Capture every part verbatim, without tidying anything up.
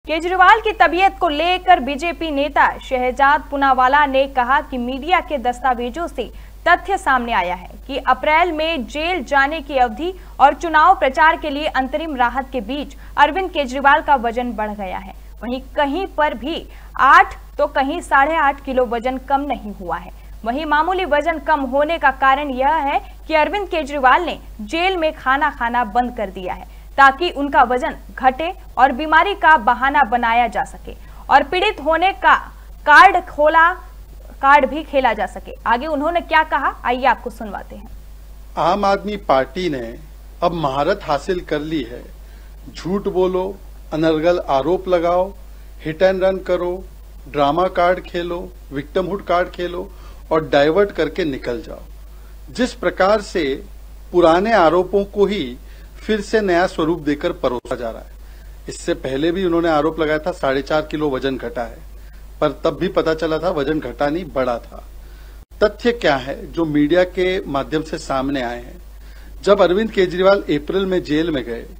केजरीवाल की तबीयत को लेकर बीजेपी नेता शहजाद पूनावाला ने कहा कि मीडिया के दस्तावेजों से तथ्य सामने आया है कि अप्रैल में जेल जाने की अवधि और चुनाव प्रचार के लिए अंतरिम राहत के बीच अरविंद केजरीवाल का वजन बढ़ गया है। वहीं कहीं पर भी आठ तो कहीं साढ़े आठ किलो वजन कम नहीं हुआ है। वहीं मामूली वजन कम होने का कारण यह है कि अरविंद केजरीवाल ने जेल में खाना खाना बंद कर दिया है ताकि उनका वजन घटे और बीमारी का बहाना बनाया जा सके और पीड़ित होने का कार्ड खोला कार्ड भी खेला जा सके। आगे उन्होंने क्या कहा, आइए आपको सुनवाते हैं। आम आदमी पार्टी ने अब महारत हासिल कर ली है। झूठ बोलो, अनर्गल आरोप लगाओ, हिट एंड रन करो, ड्रामा कार्ड खेलो, विक्टिमहुड कार्ड खेलो और डाइवर्ट करके निकल जाओ। जिस प्रकार से पुराने आरोपों को ही फिर से नया स्वरूप देकर परोसा जा रहा है। इससे पहले भी उन्होंने आरोप लगाया था साढ़े चार किलो वजन घटा है, पर तब भी पता चला था वजन घटा नहीं बढ़ा था। तथ्य क्या है जो मीडिया के माध्यम से सामने आए हैं? जब अरविंद केजरीवाल अप्रैल में जेल में गए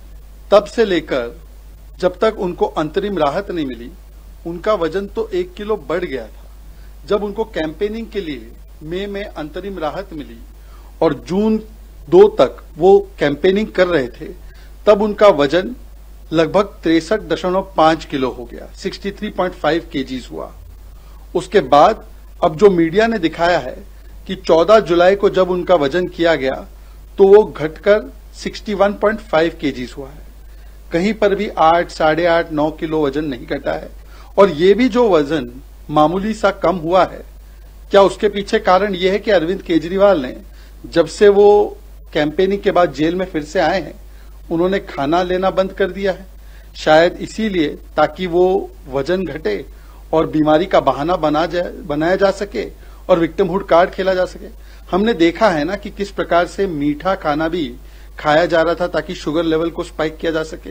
तब से लेकर जब तक उनको अंतरिम राहत नहीं मिली, उनका वजन तो एक किलो बढ़ गया था। जब उनको कैंपेनिंग के लिए मई में अंतरिम राहत मिली और जून दो तक वो कैंपेनिंग कर रहे थे, तब उनका वजन लगभग तिरसठ दशमलव पांच किलो हो गया, तिरसठ पॉइंट पांच केजीज हुआ। उसके बाद अब जो मीडिया ने दिखाया है कि चौदह जुलाई को जब उनका वजन किया गया तो वो घटकर इकसठ पॉइंट पांच केजीज हुआ है। कहीं पर भी आठ साढ़े आठ नौ किलो वजन नहीं घटा है। और ये भी जो वजन मामूली सा कम हुआ है, क्या उसके पीछे कारण यह है कि अरविंद केजरीवाल ने जब से वो कैंपेनिंग के बाद जेल में फिर से आए हैं, उन्होंने खाना लेना बंद कर दिया है? शायद इसीलिए ताकि वो वजन घटे और बीमारी का बहाना बना जाए बनाया जा सके और विक्टिमहुड कार्ड खेला जा सके। हमने देखा है ना कि किस प्रकार से मीठा खाना भी खाया जा रहा था ताकि शुगर लेवल को स्पाइक किया जा सके।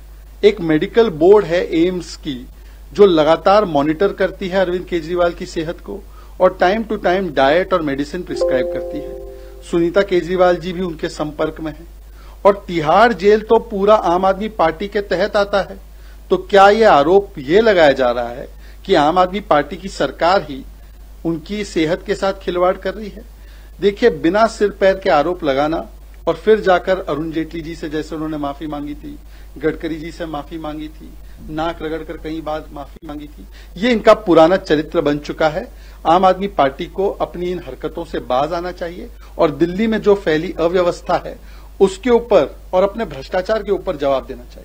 एक मेडिकल बोर्ड है एम्स की जो लगातार मॉनिटर करती है अरविंद केजरीवाल की सेहत को और टाइम टू टाइम डाइट और मेडिसिन प्रिस्क्राइब करती है। सुनीता केजरीवाल जी भी उनके संपर्क में है और तिहाड़ जेल तो पूरा आम आदमी पार्टी के तहत आता है। तो क्या ये आरोप ये लगाया जा रहा है कि आम आदमी पार्टी की सरकार ही उनकी सेहत के साथ खिलवाड़ कर रही है? देखिए, बिना सिर पैर के आरोप लगाना और फिर जाकर अरुण जेटली जी से जैसे उन्होंने माफी मांगी थी, गडकरी जी से माफी मांगी थी, नाक रगड़कर कई बार माफी मांगी थी, ये इनका पुराना चरित्र बन चुका है। आम आदमी पार्टी को अपनी इन हरकतों से बाज आना चाहिए और दिल्ली में जो फैली अव्यवस्था है उसके ऊपर और अपने भ्रष्टाचार के ऊपर जवाब देना चाहिए।